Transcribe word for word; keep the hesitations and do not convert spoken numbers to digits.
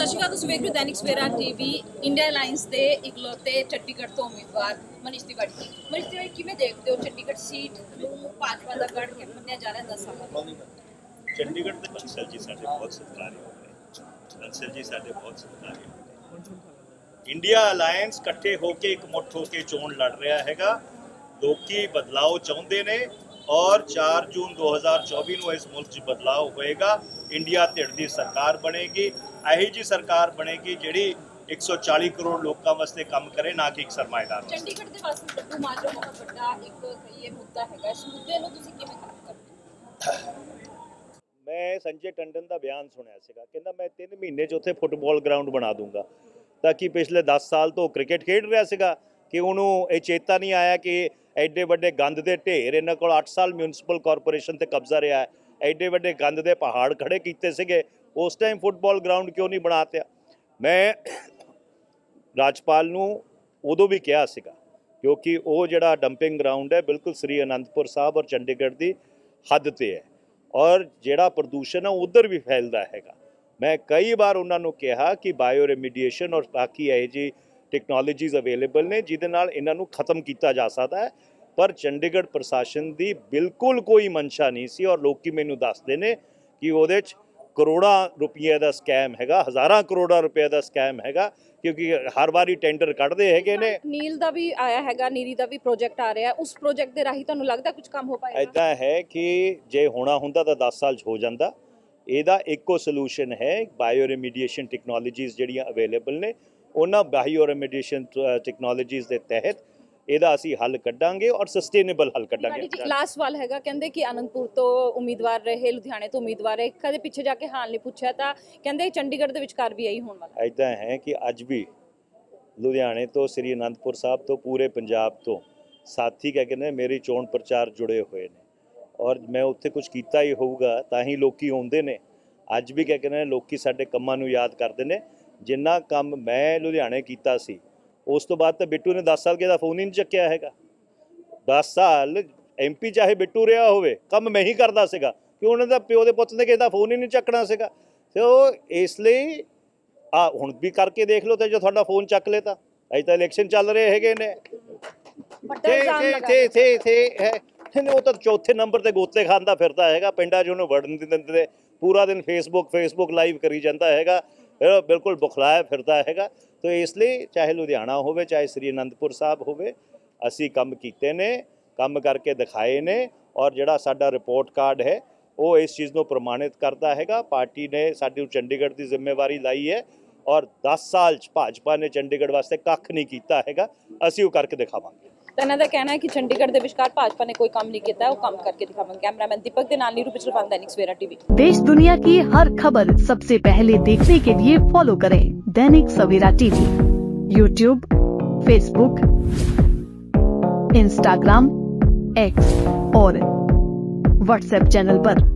ਸਤਿ ਸ਼੍ਰੀ ਅਕਾਲ, ਤੁਸੀਂ ਵੇਖ ਰਹੇ ਹੋ Dainik Savera TV. India alliance ਦੇ ਇਕਲੌਤੇ ਚੰਡੀਗੜ੍ਹ ਤੋਂ ਉਮੀਦਵਾਰ ਮਨੀਸ਼ ਤਿਵਾੜੀ। ਮਨੀਸ਼ ਤਿਵਾੜੀ, ਕਿਵੇਂ ਦੇਖਦੇ ਹੋ ਚੰਡੀਗੜ੍ਹ ਸੀਟ ਨੂੰ ਭਾਜਪਾ ਦਾ ਗੜ੍ਹ ਕੇ ਮੰਨਿਆ ਜਾ ਰਿਹਾ ਦਸ ਸਾਲਾਂ ਤੋਂ? ਚੰਡੀਗੜ੍ਹ ਦੇ ਬੰਸਲ ਜੀ ਸਾਡੇ ਬਹੁਤ ਸਤਿਕਾਰਯੋਗ ਨੇ। ਬੰਸਲ ਜੀ ਸਾਡੇ ਬਹੁਤ ਸਤਿਕਾਰਯੋਗ ਨੇ। ਇੰਡੀਆ ਅਲਾਈਅੰਸ ਇਕੱਠੇ ਹੋ ਕੇ ਇੱਕ ਮੁੱਠ ਹੋ ਕੇ ਚੋਣ ਲੜ ਰਿਹਾ ਹੈਗਾ। ਲੋਕੀ ਬਦਲਾਅ ਚਾਹੁੰਦੇ ਨੇ ਔਰ ਚਾਰ ਜੂਨ दो हज़ार चौबीस ਨੂੰ ਇਸ ਮੁਲਕ 'ਚ ਬਦਲਾਅ ਹੋਏਗਾ। ਇੰਡੀਆ ਧਿਰ ਦੀ ਸਰਕਾਰ ਬਣੇਗੀ। ਇਹੀ ਜੀ ਸਰਕਾਰ ਬਣੇਗੀ ਜਿਹੜੀ एक सौ चालीस करोड़ ਲੋਕਾਂ ਵਾਸਤੇ ਕੰਮ ਕਰੇ, ਨਾ ਕਿ ਇੱਕ ਸਰਮਾਏਦਾਰ। ਚੰਡੀਗੜ੍ਹ ਦੇ ਵਾਸਤੇ ਬੱਬੂ ਮਾਜਰਾ ਬਹੁਤ ਵੱਡਾ ਇੱਕ ਕਹੀਏ ਮੁੱਦਾ ਹੈਗਾ। ਇਸ ਮੁੱਦੇ ਨੂੰ ਤੁਸੀਂ ਕਿਵੇਂ ਖਤਮ ਕਰਦੇ? ਮੈਂ ਸੰਜੇ ਟੰਡਨ ਦਾ ਬਿਆਨ ਸੁਣਿਆ ਸੀਗਾ, ਕਹਿੰਦਾ ਮੈਂ ਤਿੰਨ ਮਹੀਨੇ 'ਚ ਉੱਥੇ ਫੁੱਟਬਾਲ ਗਰਾਊਂਡ ਬਣਾ ਦੂੰਗਾ। ਤਾਂ ਕਿ ਪਿਛਲੇ ਦਸ ਸਾਲ ਤੋਂ ਕ੍ਰਿਕਟ ਖੇਡ ਰਿਹਾ ਸੀਗਾ ਕਿ ਉਹਨੂੰ ਇਹ ਚੇਤਾ ਨਹੀਂ ਆਇਆ ਕਿ ਐਡੇ ਵੱਡੇ ਗੰਦ ਦੇ ਢੇਰ, ਇਹਨਾਂ ਕੋਲ ਅੱਠ ਸਾਲ ਮਿਊਨਿਸਪਲ ਕਾਰਪੋਰੇਸ਼ਨ ਤੇ ਕਬਜ਼ਾ ਰਿਹਾ ਹੈ, ਐਡੇ ਵੱਡੇ ਗੰਦ ਦੇ ਪਹਾੜ ਖੜੇ ਕੀਤੇ ਸੀਗੇ। ਉਸ ਟਾਈਮ ਫੁੱਟਬਾਲ ਗਰਾਊਂਡ ਕਿਉਂ ਨਹੀਂ ਬਣਾਤਿਆ? ਮੈਂ ਰਾਜਪਾਲ ਨੂੰ ਉਦੋਂ ਵੀ ਕਿਹਾ ਸੀਗਾ ਕਿਉਂਕਿ ਉਹ ਜਿਹੜਾ ਡੰਪਿੰਗ ਗਰਾਊਂਡ ਹੈ ਬਿਲਕੁਲ ਸ੍ਰੀ ਅਨੰਦਪੁਰ ਸਾਹਿਬ ਔਰ ਚੰਡੀਗੜ੍ਹ ਦੀ ਹੱਦ 'ਤੇ ਹੈ ਔਰ ਜਿਹੜਾ ਪ੍ਰਦੂਸ਼ਣ ਹੈ ਉੱਧਰ ਵੀ ਫੈਲਦਾ ਹੈਗਾ। ਮੈਂ ਕਈ ਵਾਰ ਉਹਨਾਂ ਨੂੰ ਕਿਹਾ ਕਿ ਬਾਇਓ ਰੈਮੀਡੀਏਸ਼ਨ ਔਰ ਬਾਕੀ ਇਹੋ ਜਿਹੀ ਟੈਕਨੋਲੋਜੀਜ਼ ਅਵੇਲੇਬਲ ਨੇ ਜਿਹਦੇ ਨਾਲ ਇਹਨਾਂ ਨੂੰ ਖਤਮ ਕੀਤਾ ਜਾ ਸਕਦਾ ਹੈ, ਪਰ ਚੰਡੀਗੜ੍ਹ ਪ੍ਰਸ਼ਾਸਨ ਦੀ ਬਿਲਕੁਲ ਕੋਈ ਮਨਸ਼ਾ ਨਹੀਂ ਸੀ। ਔਰ ਲੋਕੀ ਮੈਨੂੰ ਦੱਸਦੇ ਨੇ ਕਿ ਉਹਦੇ 'ਚ ਕਰੋੜਾਂ ਰੁਪਏ ਦਾ ਸਕੈਮ ਹੈਗਾ, ਹਜ਼ਾਰਾਂ ਕਰੋੜਾਂ ਰੁਪਏ ਦਾ ਸਕੈਮ ਹੈਗਾ ਕਿਉਂਕਿ ਹਰ ਵਾਰੀ ਟੈਂਡਰ ਕੱਢਦੇ ਹੈਗੇ ਨੇ। ਨੀਲ ਦਾ ਵੀ ਆਇਆ ਹੈਗਾ, ਨੀਰੀ ਦਾ ਵੀ ਪ੍ਰੋਜੈਕਟ ਆ ਰਿਹਾ, ਉਸ ਪ੍ਰੋਜੈਕਟ ਦੇ ਰਾਹੀਂ ਤੁਹਾਨੂੰ ਲੱਗਦਾ ਕੁਝ ਕੰਮ ਹੋ ਪਾਏਗਾ? ਇੱਦਾਂ ਹੈ ਕਿ ਜੇ ਹੋਣਾ ਹੁੰਦਾ ਤਾਂ ਦਸ ਸਾਲ 'ਚ ਹੋ ਜਾਂਦਾ। ਇਹਦਾ ਇੱਕੋ ਸੋਲੂਸ਼ਨ ਹੈ ਬਾਇਓ ਰੈਮੀਡੀਏਸ਼ਨ ਟੈਕਨੋਲੋਜੀਜ਼ ਜਿਹੜੀਆਂ ਅਵੇਲੇਬਲ ਨੇ, ਉਹਨਾਂ ਬਾਇਓ ਰੈਮੀਡੀਏਸ਼ਨ ਟੈਕਨੋਲੋਜੀਜ਼ ਦੇ ਤਹਿਤ ਇਹਦਾ ਅਸੀਂ ਹੱਲ ਕੱਢਾਂਗੇ ਔਰ ਸਸਟੇਨੇਬਲ ਹੱਲ ਕੱਢਾਂਗੇ। ਲਾਸਟ ਸਵਾਲ ਹੈਗਾ, ਕਹਿੰਦੇ ਕਿ ਅਨੰਦਪੁਰ ਤੋਂ ਉਮੀਦਵਾਰ ਰਹੇ, ਲੁਧਿਆਣੇ ਤੋਂ ਉਮੀਦਵਾਰ ਰਹੇ, ਕਦੇ ਪਿੱਛੇ ਜਾ ਕੇ ਹਾਲ ਨਹੀਂ ਪੁੱਛਿਆ, ਤਾਂ ਕਹਿੰਦੇ ਚੰਡੀਗੜ੍ਹ ਦੇ ਵਿਚਕਾਰ ਵੀ ਇਹੀ ਹੋਣ ਵਾਲਾ। ਇੱਦਾਂ ਹੈ ਕਿ ਅੱਜ ਵੀ ਲੁਧਿਆਣੇ ਤੋਂ ਸ੍ਰੀ ਅਨੰਦਪੁਰ ਸਾਹਿਬ ਤੋਂ ਪੂਰੇ ਪੰਜਾਬ ਤੋਂ ਸਾਥੀ ਕਹਿ ਕੇ ਨੇ ਮੇਰੀ ਚੋਣ ਪ੍ਰਚਾਰ ਜੁੜੇ ਹੋਏ ਨੇ ਔਰ ਮੈਂ ਉੱਥੇ ਕੁਝ ਕੀਤਾ ਹੀ ਹੋਊਗਾ ਤਾਂ ਹੀ ਲੋਕੀ ਆਉਂਦੇ ਨੇ। ਅੱਜ ਵੀ ਕਹਿ ਕੇ ਨੇ ਲੋਕੀ ਸਾਡੇ ਕੰਮਾਂ ਨੂੰ ਯਾਦ ਕਰਦੇ ਨੇ। ਜਿੰਨਾ ਕੰਮ ਮੈਂ ਲੁਧਿਆਣੇ ਕੀਤਾ ਸੀ ਉਸ ਤੋਂ ਬਾਅਦ ਤਾਂ ਬਿੱਟੂ ਨੇ ਦਸ ਸਾਲ ਕੇ ਦਾ ਫੋਨ ਹੀ ਨਹੀਂ ਚੱਕਿਆ ਹੈਗਾ। ਦਸ ਸਾਲ ਐਮ ਪੀ ਚਾਹੇ ਬਿੱਟੂ ਰਿਹਾ ਹੋਵੇ, ਕੰਮ ਮੈਂ ਹੀ ਕਰਦਾ ਸੀਗਾ ਕਿ ਉਹਨਾਂ ਦਾ ਪਿਓ ਦੇ ਪੁੱਤ ਨੇ ਕਿਸੇ ਦਾ ਫੋਨ ਹੀ ਨਹੀਂ ਚੱਕਣਾ ਸੀਗਾ। ਸੋ ਇਸ ਲਈ ਆ ਹੁਣ ਵੀ ਕਰਕੇ ਦੇਖ ਲਓ ਤੇ ਜੋ ਤੁਹਾਡਾ ਫੋਨ ਚੱਕ ਲੇ ਤਾਂ ਅਜੇ ਤਾਂ ਇਲੈਕਸ਼ਨ ਚੱਲ ਰਹੇ ਹੈਗੇ ਨੇ। ਉਹ ਤਾਂ ਚੌਥੇ ਨੰਬਰ ਤੇ ਗੋਤੇ ਖਾਂਦਾ ਫਿਰਦਾ ਹੈਗਾ, ਪਿੰਡਾਂ 'ਚ ਉਹਨੂੰ ਵੜਨ ਨਹੀਂ ਦਿੰਦੇ, ਪੂਰਾ ਦਿਨ ਫੇਸਬੁੱਕ ਫੇਸਬੁੱਕ ਲਾਈਵ ਕਰੀ ਜਾਂਦਾ ਹੈਗਾ, ਬਿਲਕੁਲ ਬੁਖਲਾਇਆ ਫਿਰਦਾ ਹੈਗਾ। ਤਾਂ ਇਸ ਲਈ ਚਾਹੇ ਲੁਧਿਆਣਾ ਹੋਵੇ ਚਾਹੇ ਸ੍ਰੀ ਅਨੰਦਪੁਰ ਸਾਹਿਬ ਹੋਵੇ, ਅਸੀਂ ਕੰਮ ਕੀਤੇ ਨੇ, ਕੰਮ ਕਰਕੇ ਦਿਖਾਏ ਨੇ ਔਰ ਜਿਹੜਾ ਸਾਡਾ ਰਿਪੋਰਟ ਕਾਰਡ ਹੈ ਉਹ ਇਸ ਚੀਜ਼ ਨੂੰ ਪ੍ਰਮਾਣਿਤ ਕਰਦਾ ਹੈਗਾ। ਪਾਰਟੀ ਨੇ ਸਾਡੀ ਚੰਡੀਗੜ੍ਹ ਦੀ ਜ਼ਿੰਮੇਵਾਰੀ ਲਾਈ ਹੈ ਔਰ ਦਸ ਸਾਲ 'ਚ ਭਾਜਪਾ ਨੇ ਚੰਡੀਗੜ੍ਹ ਵਾਸਤੇ ਕੱਖ ਨਹੀਂ ਕੀਤਾ ਹੈਗਾ, ਅਸੀਂ ਉਹ ਕਰਕੇ ਦਿਖਾਵਾਂਗੇ। ਇਹਨਾਂ ਦਾ ਕਹਿਣਾ ਹੈ ਕਿ ਚੰਡੀਗੜ੍ਹ ਦੇ ਵਿਚਕਾਰ ਭਾਜपा ने कोई काम नहीं किया, वो काम करके दिखाएंगे। कैमरामैन दीपक के नाल नीरू पिछले दैनिक सवेरा टीवी। देश दुनिया की हर खबर सबसे पहले देखने के लिए फॉलो करें Dainik Savera TV, YouTube, Facebook, Instagram, X और व्हाट्सएप चैनल पर।